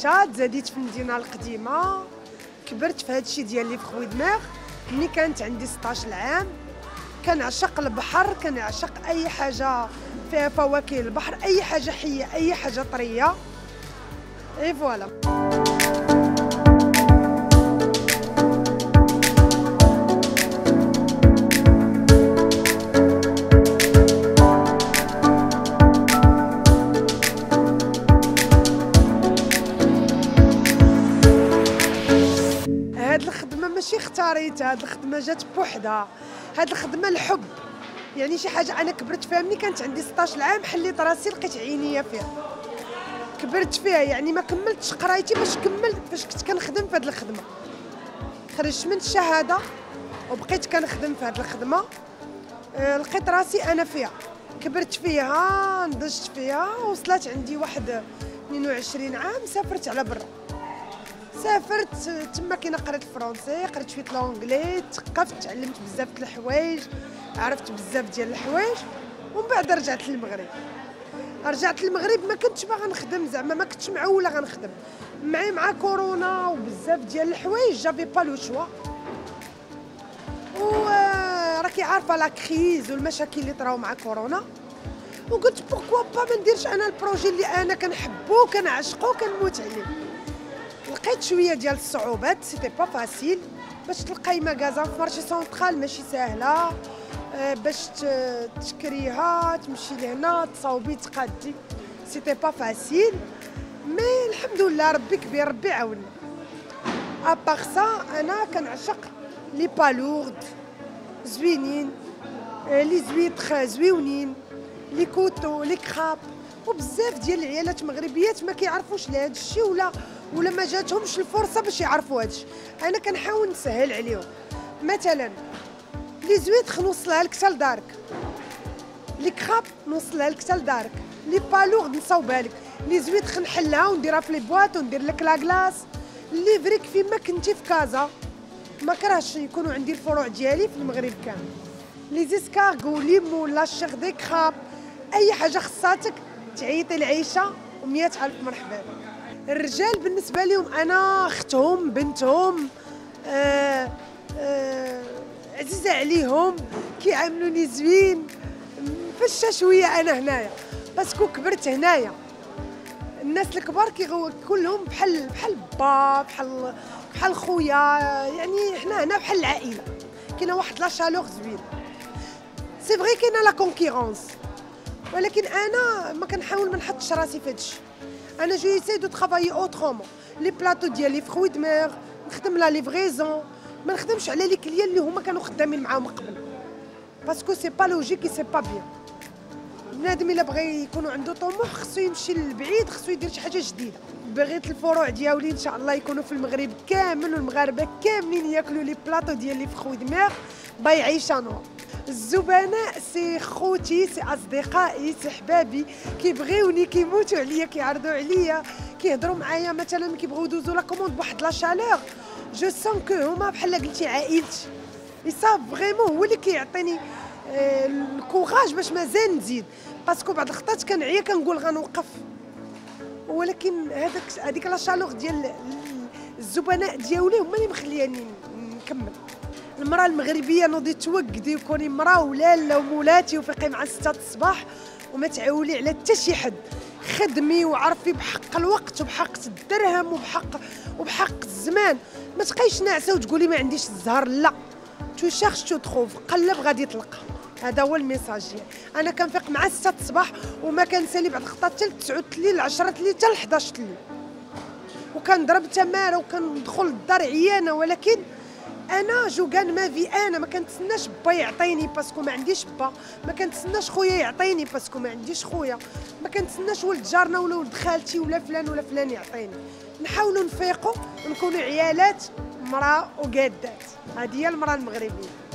العيشه، تزاديت في المدينه القديمه، كبرت في هذا الشيء ديالي في خوي دماغ. ملي كانت عندي 16 عام كنعشق البحر، كنعشق اي حاجه فيها فواكه البحر، اي حاجه حيه، اي حاجه طريه. اي فوالا. هاد الخدمه ماشي اختاريتها، هاد الخدمه جات بوحدها، هاد الخدمه الحب، يعني شي حاجه انا كبرت فيها. ملي كانت عندي 16 عام حليت راسي لقيت عينيا فيها، كبرت فيها، يعني ما كملتش قرايتي باش كملت فاش كنت كنخدم في هاد الخدمه. خرجت من الشهاده وبقيت كنخدم في هاد الخدمه، لقيت راسي انا فيها، كبرت فيها، نضجت فيها، وصلت عندي واحد 22 عام سافرت على برا. سافرت تما كي قريت الفرونسي، قريت شويه لونجلي، تثقفت، تعلمت بزاف د الحوايج، عرفت بزاف ديال الحوايج، ومن بعد رجعت للمغرب. رجعت للمغرب ما كنتش باغا نخدم، زعما ما كنتش معوله غنخدم، مع كورونا وبزاف ديال الحوايج جافي با لو شوا. و راكي عارفه لا كريز والمشاكل اللي طراو مع كورونا، وقلت بوركوا با ما نديرش انا البروجي اللي انا كنحبو كنعشقو كنموت عليه. لقيت شويه ديال الصعوبات، سيتي با فاسيل باش تلقاي مغازان في مارشي سونطرال، ماشي ساهله، باش تشكريها تمشي لهنا تصاوبي تقادي، سيتي با فاسيل، مي الحمد لله ربي كبير، ربي عاوننا. ابار سا انا كنعشق لي بالورد زوينين، لي زويتر زويونين، لي كوتو، لي كراب، وبزاف ديال العيالات مغربيات ما كيعرفوش لهذا الشيء ولا ما جاتهمش الفرصه باش يعرفوا هذا الشيء. انا كنحاول نسهل عليهم. مثلا لي زويتر نوصلها لك حتى لدارك، لي كراب نوصلها لك حتى لدارك، لي بالورد نصاوبها لك، لي زويتر نحلها ونديرها في لي بواط وندير لك لا كلاص. اللي فريك فين ما كنتي في كازا، ما كرهش يكونوا عندي الفروع ديالي في المغرب كامل. لي زيسكارغو، ليمون، لا شيغ دي كراب، اي حاجه خصاتك تعيطي العيشه و100 الف مرحبا بك. الرجال بالنسبه لهم انا اختهم بنتهم، عزيزه عليهم، كيعاملوني زوين، فشا شويه انا هنايا باسكو كبرت هنايا. الناس الكبار كلهم بحال با، بحال خويا، يعني حنا هنا بحال العائله، كاينه واحد لا شالور زوين. سي فغي كاينه لا كونكيرونس، ولكن انا ما كنحاول ما نحطش راسي في هادشي. انا جو ايساي دو ترافايي اوترومون. لي بلاطو ديالي في خوي دماغ نخدم لا ليفريزون، ما نخدمش على لي كليان اللي هما كانوا خدامين معاهم قبل، باسكو سي با لوجيك، سي با بيان. بنادم الا بغى يكون عنده طموح خصو يمشي للبعيد، خصو يدير شي حاجه جديده. بغيت الفروع ديالي ان شاء الله يكونوا في المغرب كامل، والمغاربه كاملين ياكلوا لي بلاطو ديالي في خوي دماغ بايعي شانوا. الزبناء سي خوتي، سي اصدقائي، سي حبابي، كيبغيوني، كيموتوا عليا، كيعرضوا عليا، كيهضروا معايا. مثلا كيبغيو يدوزوا لا كوموند بواحد لا شالور، جو سون كو هما بحال قلتي عائلتي. يصاب فريمون هو اللي كيعطيني الكوراج باش مازال نزيد، باسكو بعض الخطات كنعيا كنقول غنوقف، ولكن هذيك لا شالور ديال الزبناء ديالي هما اللي مخلياني نكمل. المراه المغربيه نوضي توقدي وكوني مراه ولاله ومولاتي وفيقي مع 6 الصباح وما تعولي على حتى شي حد. خدمي وعرفي بحق الوقت وبحق الدرهم وبحق الزمان. ما تبقايش ناعسه وتقولي ما عنديش الزهر، لا، تو شيرش تو تروف، قلب غادي تلقى. هذا هو الميساج ديالي. انا كنفيق مع 6 الصباح وما كنسالي بعض الخطات حتى 9 الليل، 10 الليل، حتى 11 الليل، وكنضرب تماره وكندخل للدار عيانه. ولكن انا جو كان ما في، انا ما كنتسناش با يعطيني باسكو ما عنديش با، ما كنتسناش خويا يعطيني باسكو ما عنديش خويا، ما كنتسناش ولد جارنا ولا ولد خالتي ولا فلان ولا فلان يعطيني. نحاولوا نفيقوا، نكونوا عيالات، مراه وقادات. هذه هي المراه المغربيه.